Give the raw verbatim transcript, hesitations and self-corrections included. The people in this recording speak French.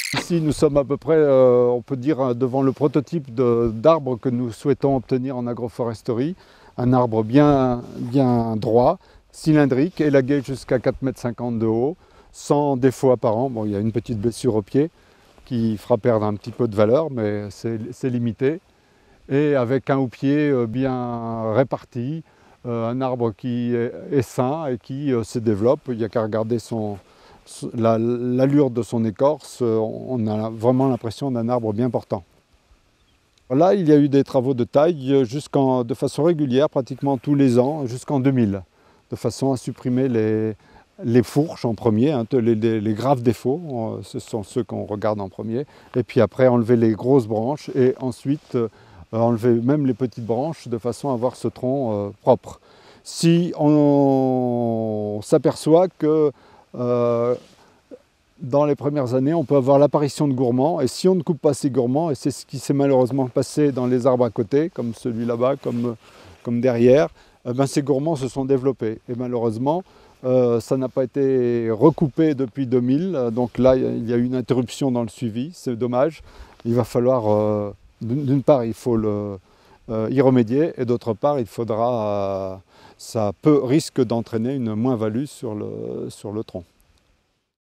Ici, nous sommes à peu près, euh, on peut dire, devant le prototype d'arbre que nous souhaitons obtenir en agroforesterie. Un arbre bien, bien droit, cylindrique, élagué jusqu'à quatre mètres cinquante de haut, sans défaut apparent. Bon, il y a une petite blessure au pied qui fera perdre un petit peu de valeur, mais c'est limité. Et avec un houppier bien réparti, euh, un arbre qui est, est sain et qui euh, se développe. Il n'y a qu'à regarder son, l'allure de son écorce, on a vraiment l'impression d'un arbre bien portant. Là, il y a eu des travaux de taille jusqu'en, de façon régulière, pratiquement tous les ans, jusqu'en deux mille, de façon à supprimer les, les fourches en premier, hein, les, les, les graves défauts, ce sont ceux qu'on regarde en premier, et puis après enlever les grosses branches et ensuite euh, enlever même les petites branches de façon à avoir ce tronc euh, propre. Si on, on s'aperçoit que Euh, dans les premières années, on peut avoir l'apparition de gourmands, et si on ne coupe pas ces gourmands, et c'est ce qui s'est malheureusement passé dans les arbres à côté, comme celui là-bas, comme, comme derrière, eh ben, ces gourmands se sont développés. Et malheureusement, euh, ça n'a pas été recoupé depuis deux mille, donc là, il y a eu une interruption dans le suivi, c'est dommage. Il va falloir, euh, d'une part, il faut le, euh, y remédier, et d'autre part, il faudra, euh, ça peut, risque d'entraîner une moins-value sur le, sur le tronc.